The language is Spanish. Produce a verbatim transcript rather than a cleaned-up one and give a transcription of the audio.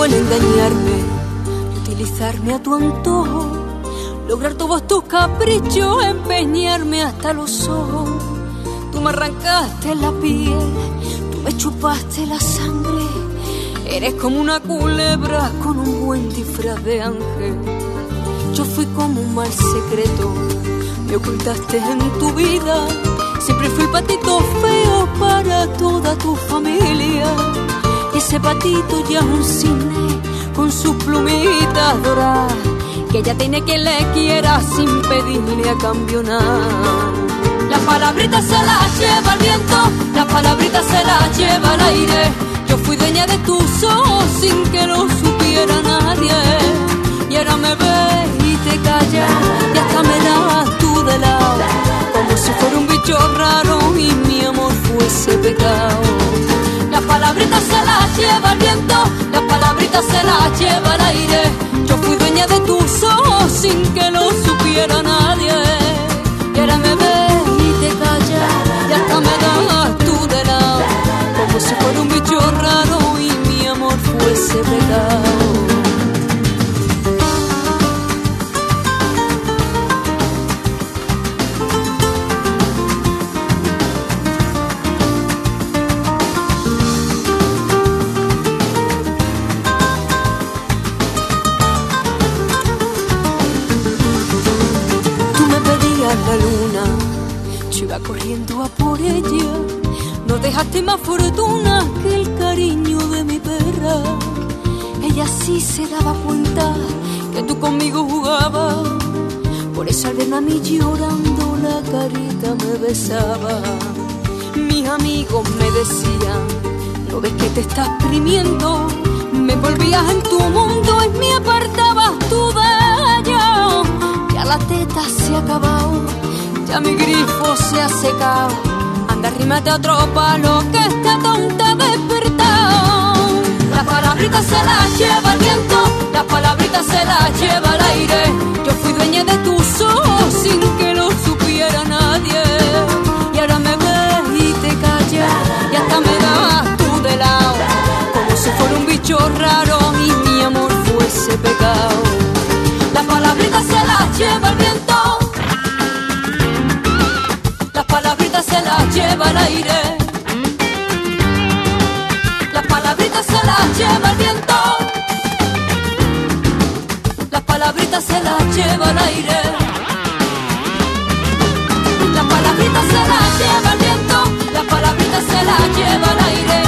el engañarme, utilizarme a tu antojo, lograr todos tus caprichos, empeñarme hasta los ojos. Tú me arrancaste la piel, tú me chupaste la sangre. Eres como una culebra con un buen disfraz de ángel. Yo fui como un mal secreto, me ocultaste en tu vida. Siempre fui el patito feo para toda tu familia. Y ese patito ya es un cisne con sus plumitas doradas, que ella tiene quien le quiera sin pedirle a cambio nada. Las palabritas se las lleva el viento, las palabritas se las lleva el aire. Yo fui dueña de tus ojos sin que lo supiera nadie. Y ahora me ves y te callas, y hasta me das tú de lado, como si fuera un bicho raro y mi amor fuese pecado. Las palabritas se las lleva el viento, las palabritas se las lleva el aire. Yo fui dueña de tus ojos sin que lo supiera nadie. Y ahora me ves y te callas, y hasta me das tú de lado, como si fuera un bicho raro y mi amor fuese pecado. La luna, yo iba corriendo a por ella. No dejaste más fortuna que el cariño de mi perra. Ella sí se daba cuenta que tú conmigo jugabas, por eso al verme a mí llorando la carita me besaba. Mis amigos me decían, ¿no ves que te estás exprimiendo? Me envolvías en tu mundo y me apartabas tú de ella. Ya la teta se ha acabado, ya mi grifo se ha secado. Anda, arrímate a otro palo que esta tonta ha despertado. Las palabritas se las lleva el viento, las palabritas se las lleva el aire. Yo fui dueña de tus ojos sin que lo supiera nadie. Y ahora me ves y te callas, y hasta me das tú de lado, como si fuera un bicho raro y mi amor fuese pecado. Las palabritas se las lleva el viento, las palabritas se las lleva el aire. Las palabritas se las lleva el viento, las palabritas se las lleva el aire. Las palabritas se las lleva el viento, las palabritas se las lleva el aire.